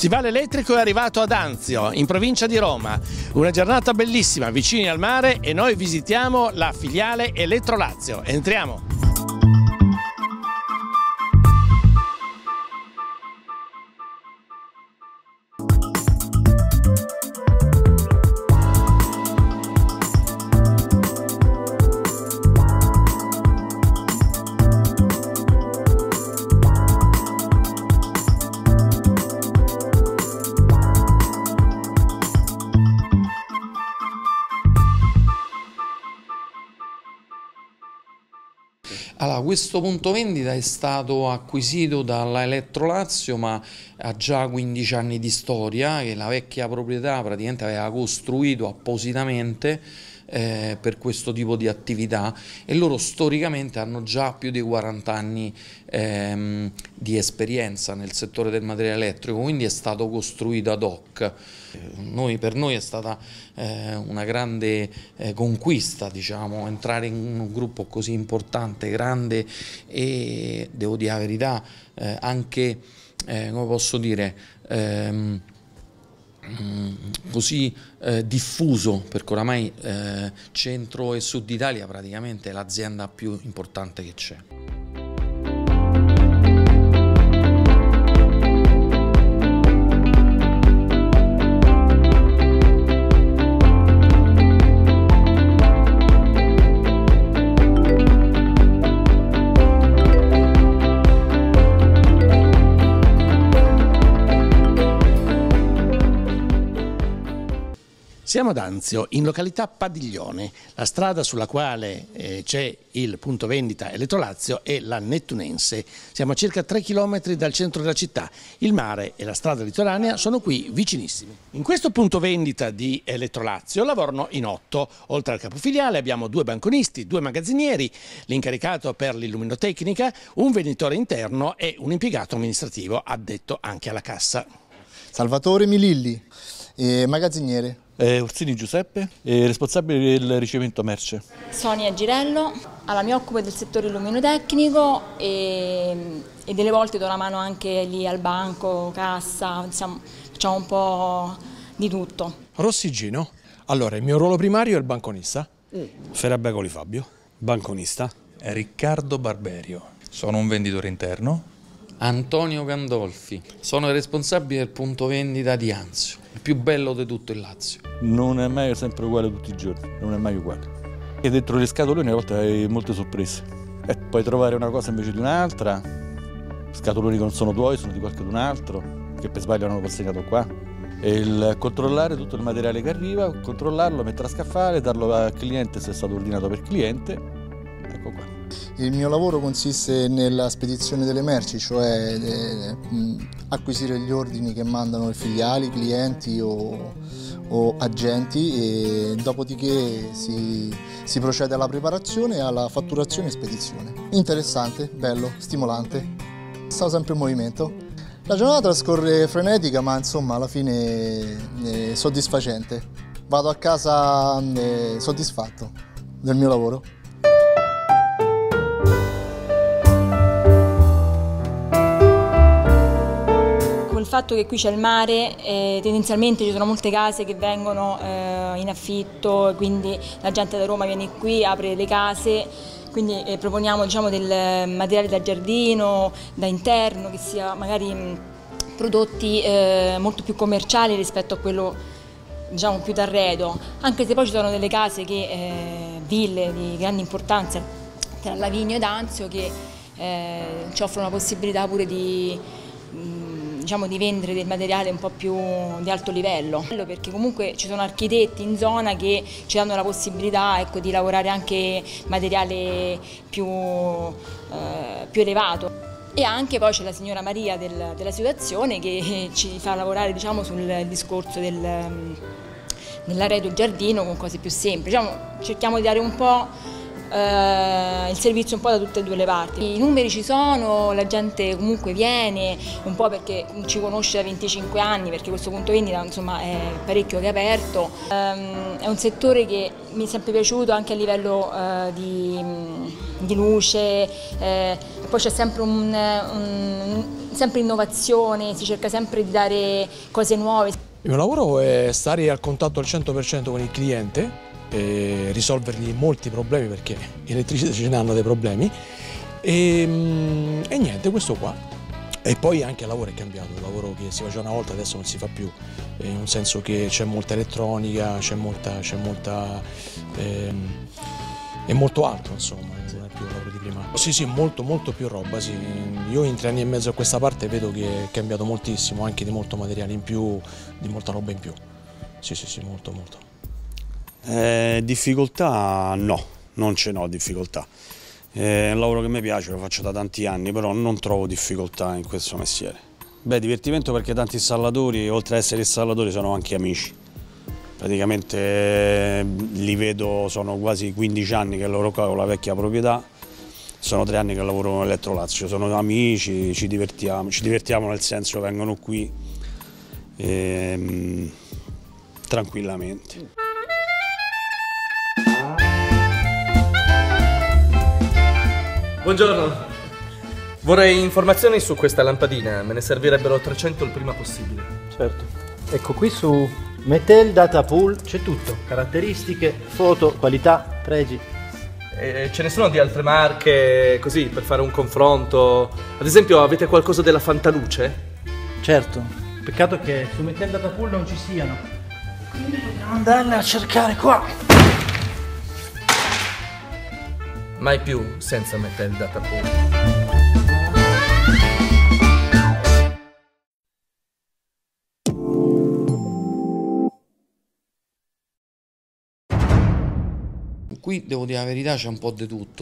Stivale Elettrico è arrivato ad Anzio, in provincia di Roma. Una giornata bellissima, vicini al mare, e noi visitiamo la filiale Elettrolazio. Entriamo! Allora, questo punto vendita è stato acquisito dalla Elettrolazio, ma ha già 15 anni di storia, che la vecchia proprietà praticamente aveva costruito appositamente per questo tipo di attività, e loro storicamente hanno già più di 40 anni di esperienza nel settore del materiale elettrico, quindi è stato costruito ad hoc. Per noi è stata una grande conquista, diciamo, entrare in un gruppo così importante, grande e, devo dire la verità, anche, come posso dire, così diffuso, perché oramai centro e sud Italia praticamente è l'azienda più importante che c'è. Siamo ad Anzio, in località Padiglione. La strada sulla quale c'è il punto vendita Elettrolazio è la Nettunense. Siamo a circa 3 km dal centro della città. Il mare e la strada litoranea sono qui vicinissimi. In questo punto vendita di Elettrolazio lavorano in 8. Oltre al capofiliale abbiamo 2 banconisti, 2 magazzinieri, l'incaricato per l'illuminotecnica, un venditore interno e un impiegato amministrativo addetto anche alla cassa. Salvatore Mililli, magazziniere. Orsini Giuseppe, responsabile del ricevimento merce. Sonia Girello, mi occupo del settore illuminotecnico e delle volte do una mano anche lì al banco, cassa, insomma, facciamo un po' di tutto. Rossi Gino, allora il mio ruolo primario è il banconista. Ferrabecoli Fabio, banconista. Riccardo Barberio, sono un venditore interno. Antonio Gandolfi, sono il responsabile del punto vendita di Anzio, il più bello di tutto il Lazio. Non è mai sempre uguale tutti i giorni, non è mai uguale. E dentro le scatoloni a volte hai molte sorprese. E puoi trovare una cosa invece di un'altra, scatoloni che non sono tuoi, sono di qualcun altro, che per sbaglio hanno consegnato qua. E il controllare tutto il materiale che arriva, controllarlo, metterlo a scaffale, darlo al cliente se è stato ordinato per cliente. Ecco qua. Il mio lavoro consiste nella spedizione delle merci, cioè acquisire gli ordini che mandano le filiali, clienti o agenti, e dopodiché si procede alla preparazione, alla fatturazione e spedizione. Interessante, bello, stimolante, stavo sempre in movimento. La giornata trascorre frenetica, ma insomma alla fine soddisfacente. Vado a casa soddisfatto del mio lavoro. Il fatto che qui c'è il mare, tendenzialmente ci sono molte case che vengono in affitto, quindi la gente da Roma viene qui, apre le case, quindi proponiamo, diciamo, del materiale da giardino, da interno, che sia magari prodotti molto più commerciali rispetto a quello, diciamo, più d'arredo, anche se poi ci sono delle case ville di grande importanza tra Lavigno ed Anzio che ci offrono la possibilità pure di vendere del materiale un po' più di alto livello, perché comunque ci sono architetti in zona che ci danno la possibilità, ecco, di lavorare anche materiale più elevato. E anche poi c'è la signora Maria della situazione che ci fa lavorare, diciamo, sul discorso dell'arredo giardino con cose più semplici. Diciamo, cerchiamo di dare un po' il servizio un po' da tutte e due le parti. I numeri ci sono, la gente comunque viene, un po' perché ci conosce da 25 anni, perché questo punto vendita, insomma, è parecchio che è aperto. È un settore che mi è sempre piaciuto anche a livello di luce, poi c'è sempre sempre innovazione, si cerca sempre di dare cose nuove. Il mio lavoro è stare al contatto al 100% con il cliente e risolvergli molti problemi, perché gli elettricisti ce ne hanno dei problemi e niente, questo qua. E poi anche il lavoro è cambiato, il lavoro che si faceva una volta adesso non si fa più, in un senso che c'è molta elettronica, è molto alto, insomma, non è più il lavoro di prima. Sì, molto più roba, sì. Io in 3 anni e mezzo a questa parte vedo che è cambiato moltissimo, anche di molto materiale in più, di molta roba in più. Sì, molto. Difficoltà no, non ce n'ho difficoltà. È un lavoro che mi piace, lo faccio da tanti anni, però non trovo difficoltà in questo mestiere. Beh, divertimento perché tanti installatori, oltre ad essere installatori, sono anche amici. Praticamente li vedo, sono quasi 15 anni che lavoro qua con la vecchia proprietà, sono 3 anni che lavoro in Elettrolazio, sono amici, ci divertiamo nel senso che vengono qui tranquillamente. Buongiorno, vorrei informazioni su questa lampadina, me ne servirebbero 300 il prima possibile. Certo. Ecco, qui su Metel Data Pool c'è tutto, caratteristiche, foto, qualità, pregi. Ce ne sono di altre marche, così, per fare un confronto? Ad esempio, avete qualcosa della Fantaluce? Certo, peccato che su Metel Data Pool non ci siano, quindi dobbiamo andarle a cercare qua. Mai più senza Metel Data Pool. Qui devo dire la verità, c'è un po' di tutto,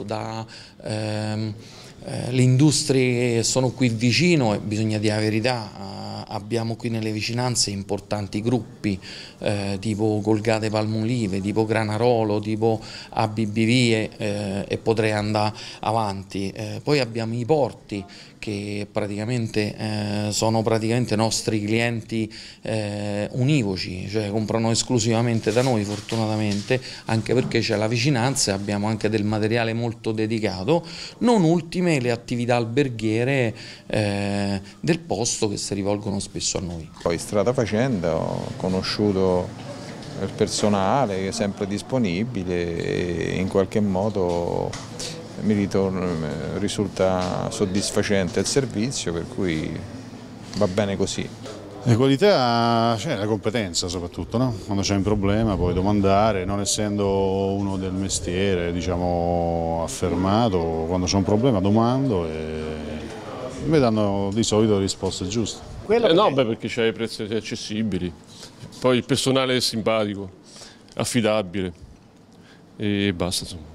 le industrie sono qui vicino e bisogna dire la verità, abbiamo qui nelle vicinanze importanti gruppi tipo Colgate Palmolive, tipo Granarolo, tipo ABBV e potrei andare avanti. Poi abbiamo i porti che praticamente sono nostri clienti univoci, cioè comprano esclusivamente da noi fortunatamente, anche perché c'è la vicinanza e abbiamo anche del materiale molto dedicato, non ultime le attività alberghiere del posto che si rivolgono spesso a noi. Poi strada facendo ho conosciuto il personale che è sempre disponibile e in qualche modo mi risulta soddisfacente il servizio, per cui va bene così. Le qualità, c'è la competenza soprattutto, no? Quando c'è un problema puoi domandare, non essendo uno del mestiere, diciamo, affermato, quando c'è un problema domando e mi danno di solito risposte giuste. No, perché c'hai prezzi accessibili, poi il personale è simpatico, affidabile e basta, insomma.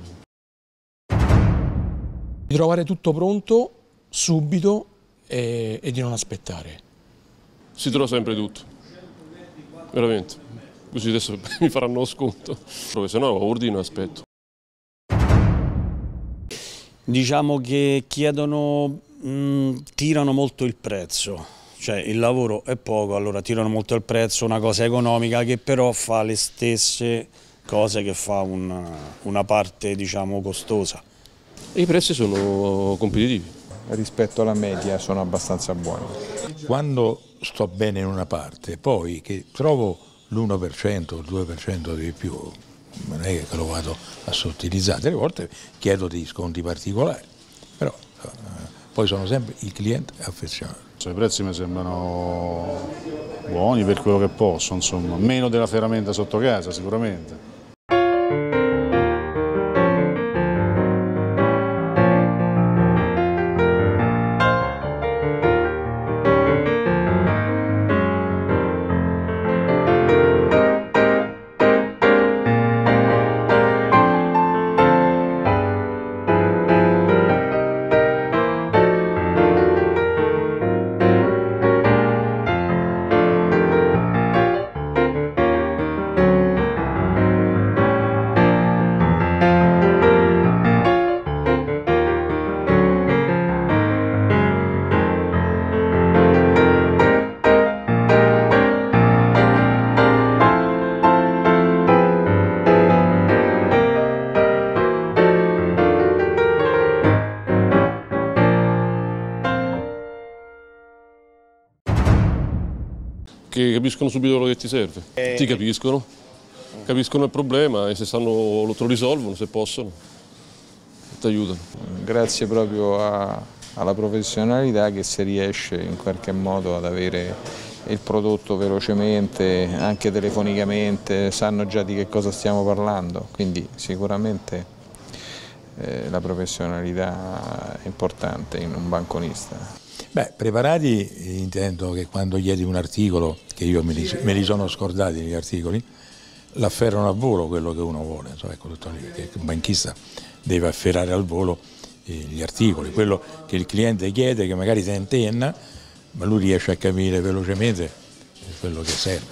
Di trovare tutto pronto, subito e di non aspettare. Si trova sempre tutto, veramente, così adesso mi faranno lo sconto, perché se no ordino e aspetto. Diciamo che tirano molto il prezzo, cioè il lavoro è poco, allora tirano molto il prezzo, una cosa economica che però fa le stesse cose che fa una parte, diciamo, costosa. E i prezzi sono competitivi. Rispetto alla media sono abbastanza buoni. Quando sto bene in una parte, poi che trovo l'1% o il 2% di più, non è che lo vado a sottilizzare, delle volte chiedo dei sconti particolari, però poi sono sempre il cliente affezionato. I prezzi mi sembrano buoni per quello che posso, insomma, meno della ferramenta sotto casa sicuramente. perché capiscono subito quello che ti serve, ti capiscono il problema e se sanno lo risolvono, se possono, ti aiutano. Grazie proprio alla professionalità che si riesce in qualche modo ad avere il prodotto velocemente, anche telefonicamente, sanno già di che cosa stiamo parlando, quindi sicuramente la professionalità è importante in un banconista. Beh, preparati intendo che quando chiedi un articolo, che io me li sono scordati gli articoli, l'afferrano a volo quello che uno vuole, insomma, ecco, tutto lì, che il banchista deve afferrare al volo gli articoli, quello che il cliente chiede, che magari si intenna, ma lui riesce a capire velocemente quello che serve.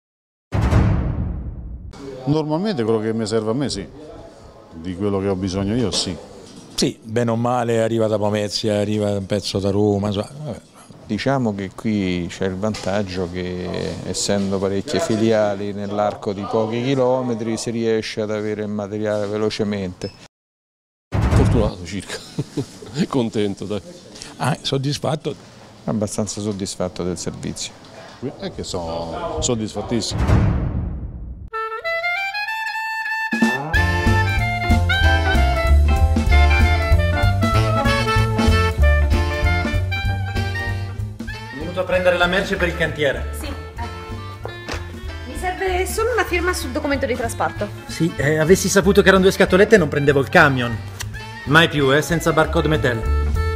Normalmente quello che mi serve a me sì, di quello che ho bisogno io sì. Sì, bene o male arriva da Pomezia, arriva un pezzo da Roma, insomma, vabbè. Diciamo che qui c'è il vantaggio che essendo parecchie filiali nell'arco di pochi chilometri si riesce ad avere il materiale velocemente. Fortunato circa, contento dai. Soddisfatto? Abbastanza soddisfatto del servizio. È che sono soddisfattissimo. A prendere la merce per il cantiere. Sì. Mi serve solo una firma sul documento di trasporto. Sì, avessi saputo che erano 2 scatolette non prendevo il camion. Mai più, senza barcode Metel.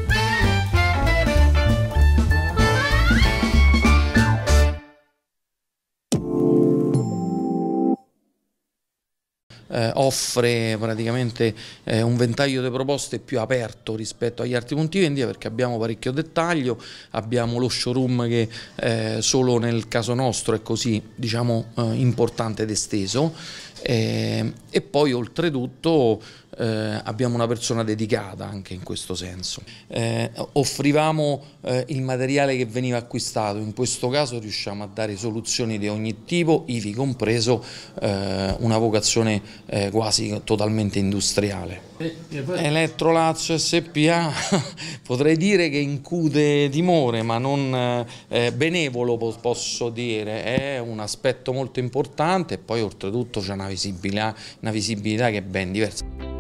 Offre praticamente un ventaglio di proposte più aperto rispetto agli altri punti vendita, perché abbiamo parecchio dettaglio, abbiamo lo showroom che solo nel caso nostro è così, diciamo, importante ed esteso, e poi oltretutto abbiamo una persona dedicata anche in questo senso. Offrivamo il materiale che veniva acquistato, in questo caso riusciamo a dare soluzioni di ogni tipo, ivi compreso una vocazione quasi totalmente industriale. Elettrolazio SPA potrei dire che incute timore, ma non benevolo, posso dire, è un aspetto molto importante, e poi oltretutto c'è una visibilità che è ben diversa.